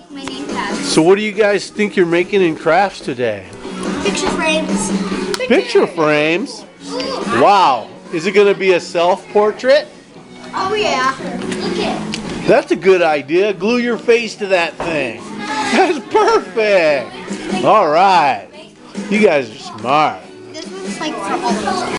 make my name tags. So what do you guys think you're making in crafts today? Picture frames. Picture frames? Wow. Is it going to be a self-portrait? Oh yeah. Look at. That's a good idea. Glue your face to that thing. That's perfect. All right. You guys are smart. This one's like for all of us.